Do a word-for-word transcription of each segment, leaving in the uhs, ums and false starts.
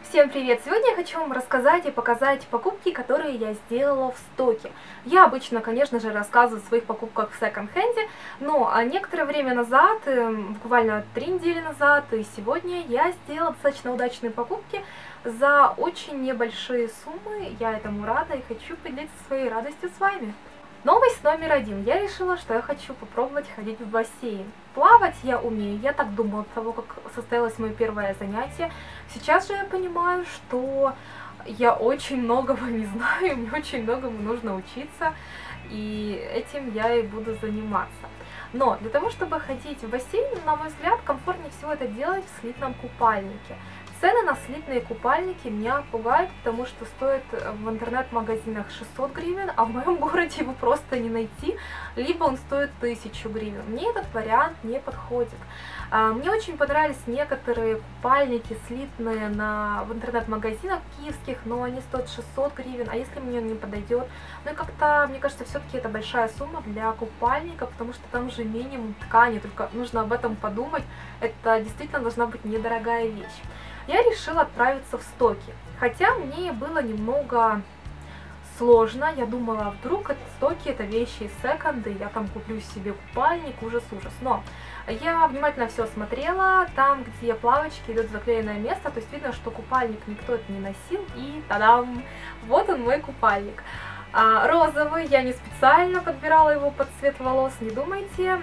Всем привет! Сегодня я хочу вам рассказать и показать покупки, которые я сделала в стоке. Я обычно, конечно же, рассказываю о своих покупках в секонд-хенде, но некоторое время назад, буквально три недели назад и сегодня, я сделала достаточно удачные покупки за очень небольшие суммы. Я этому рада и хочу поделиться своей радостью с вами. Новость номер один. Я решила, что я хочу попробовать ходить в бассейн. Плавать я умею, я так думала до того, как состоялось мое первое занятие. Сейчас же я понимаю, что я очень многого не знаю, мне очень многому нужно учиться, и этим я и буду заниматься. Но для того, чтобы ходить в бассейн, на мой взгляд, комфортнее всего это делать в слитном купальнике. Цены на слитные купальники меня пугают, потому что стоит в интернет-магазинах шестьсот гривен, а в моем городе его просто не найти, либо он стоит тысячу гривен. Мне этот вариант не подходит. Мне очень понравились некоторые купальники слитные на, в интернет-магазинах киевских, но они стоят шестьсот гривен, а если мне он не подойдет? Ну и как-то, мне кажется, все-таки это большая сумма для купальника, потому что там же минимум ткани, только нужно об этом подумать, это действительно должна быть недорогая вещь. Я решила отправиться в стоки, хотя мне было немного сложно, я думала, вдруг это стоки, это вещи из секонда, я там куплю себе купальник, ужас-ужас, но я внимательно все осмотрела, там, где плавочки идут в заклеенное место, то есть видно, что купальник никто это не носил, и тадам, вот он мой купальник. А, розовый, я не специально подбирала его под цвет волос, не думайте.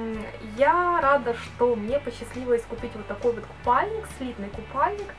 Я рада, что мне посчастливилось купить вот такой вот купальник, слитный купальник.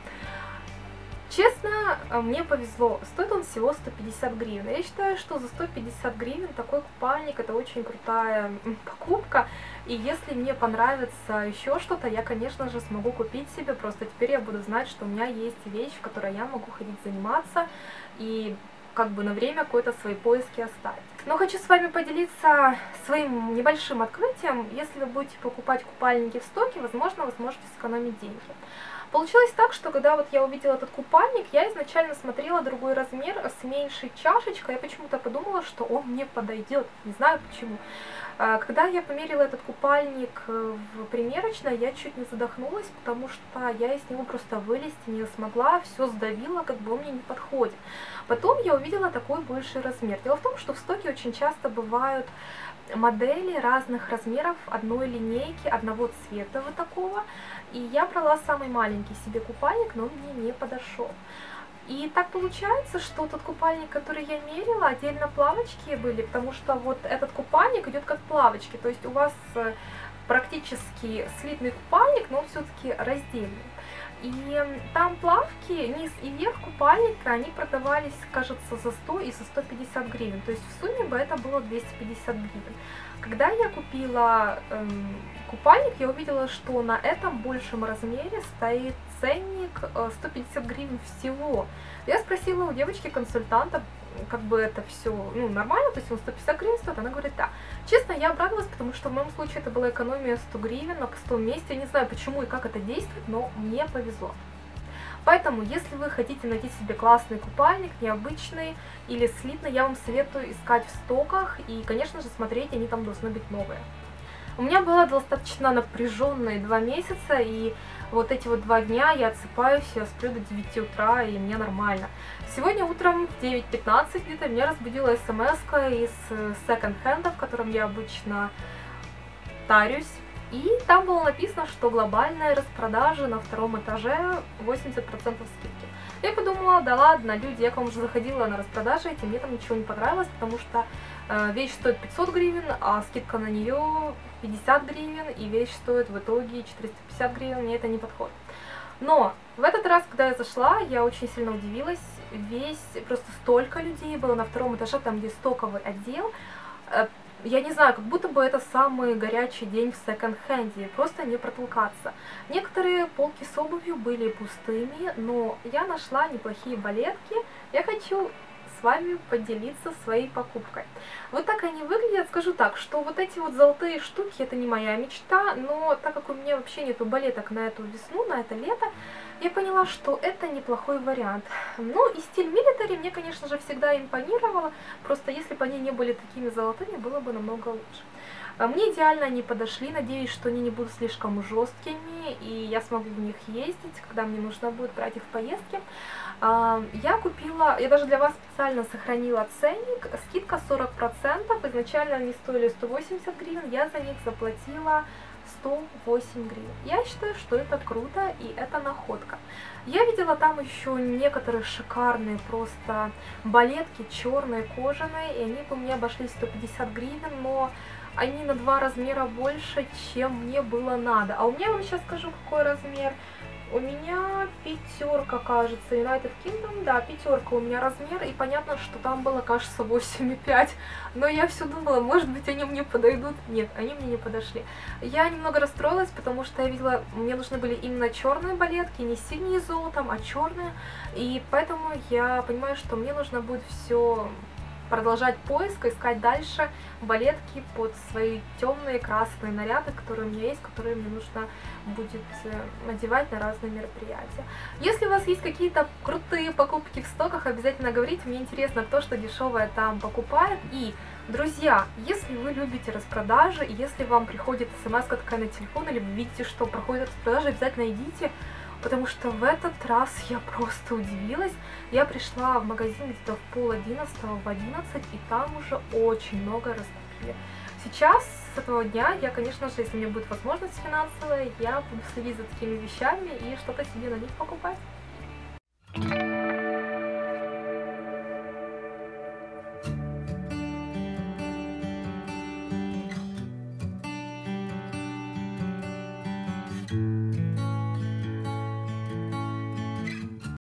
Честно, мне повезло, стоит он всего сто пятьдесят гривен. Я считаю, что за сто пятьдесят гривен такой купальник это очень крутая покупка. И если мне понравится еще что-то, я, конечно же, смогу купить себе. Просто теперь я буду знать, что у меня есть вещь, в которой я могу ходить заниматься и как бы на время какое-то свои поиски оставить. Но хочу с вами поделиться своим небольшим открытием. Если вы будете покупать купальники в стоке, возможно, вы сможете сэкономить деньги. Получилось так, что когда вот я увидела этот купальник, я изначально смотрела другой размер с меньшей чашечкой. Я почему-то подумала, что он мне подойдет. Не знаю почему. Когда я померила этот купальник в примерочной, я чуть не задохнулась, потому что я из него просто вылезти не смогла, все сдавило, как бы он мне не подходит. Потом я увидела такой больший размер. Дело в том, что в стоке очень часто бывают модели разных размеров одной линейки, одного цвета вот такого. И я брала самый маленький себе купальник, но он мне не подошел. И так получается, что тот купальник, который я мерила, отдельно плавочки были, потому что вот этот купальник идет как плавочки, то есть у вас практически слитный купальник, но все-таки раздельный. И там плавки, низ и верх купальника, они продавались, кажется, за сто и за сто пятьдесят гривен, то есть в сумме бы это было двести пятьдесят гривен. Когда я купила эм, купальник, я увидела, что на этом большем размере стоит ценник э, сто пятьдесят гривен всего. Я спросила у девочки-консультанта, как бы это все ну, нормально, то есть он сто пятьдесят гривен стоит, она говорит, да. Честно, я обрадовалась, потому что в моем случае это была экономия сто гривен на пустом месте. Я не знаю, почему и как это действует, но мне повезло. Поэтому, если вы хотите найти себе классный купальник, необычный или слитный, я вам советую искать в стоках и, конечно же, смотреть, они там должны быть новые. У меня было достаточно напряженные два месяца, и вот эти вот два дня я отсыпаюсь, я сплю до девяти утра, и мне нормально. Сегодня утром в девять пятнадцать где-то меня разбудила смс-ка из секонд-хенда, в котором я обычно тарюсь. И там было написано, что глобальная распродажа на втором этаже восемьдесят процентов скидки. Я подумала, да ладно, люди, я к вам уже заходила на распродажи, и мне там ничего не понравилось, потому что э, вещь стоит пятьсот гривен, а скидка на нее пятьдесят гривен, и вещь стоит в итоге четыреста пятьдесят гривен, мне это не подходит. Но в этот раз, когда я зашла, я очень сильно удивилась, весь, просто столько людей было на втором этаже, там где стоковый отдел. Э, Я не знаю, как будто бы это самый горячий день в секонд-хенде, просто не протолкаться. Некоторые полки с обувью были пустыми, но я нашла неплохие балетки. Я хочу с вами поделиться своей покупкой. Вот так они выглядят. Скажу так, что вот эти вот золотые штуки, это не моя мечта, но так как у меня вообще нету балеток на эту весну, на это лето, я поняла, что это неплохой вариант. Ну и стиль милитари мне, конечно же, всегда импонировало, просто если бы они не были такими золотыми, было бы намного лучше. Мне идеально они подошли, надеюсь, что они не будут слишком жесткими, и я смогу в них ездить, когда мне нужно будет брать их в поездки. Я купила, я даже для вас специально сохранила ценник, скидка сорок процентов, изначально они стоили сто восемьдесят гривен, я за них заплатила сто восемь гривен. Я считаю, что это круто и это находка. Я видела там еще некоторые шикарные просто балетки черные, кожаные, и они бы мне обошлись сто пятьдесят гривен, но они на два размера больше, чем мне было надо. А у меня, я вам сейчас скажу, какой размер. У меня пятерка, кажется, United Kingdom, да, пятерка у меня размер, и понятно, что там было, кажется, восемь и пять, но я все думала, может быть, они мне подойдут. Нет, они мне не подошли. Я немного расстроилась, потому что я видела, мне нужны были именно черные балетки, не синие золотом, а черные, и поэтому я понимаю, что мне нужно будет все продолжать поиск, искать дальше балетки под свои темные красные наряды, которые у меня есть, которые мне нужно будет надевать на разные мероприятия. Если у вас есть какие-то крутые покупки в стоках, обязательно говорите, мне интересно, кто что дешевое там покупает. И, друзья, если вы любите распродажи, если вам приходит смс такая на телефон, или вы видите, что проходит распродажа, обязательно идите. Потому что в этот раз я просто удивилась. Я пришла в магазин где-то в пол одиннадцатого, в одиннадцать, и там уже очень много раскупили. Сейчас, с этого дня, я, конечно же, если у меня будет возможность финансовая, я буду следить за такими вещами и что-то себе на них покупать.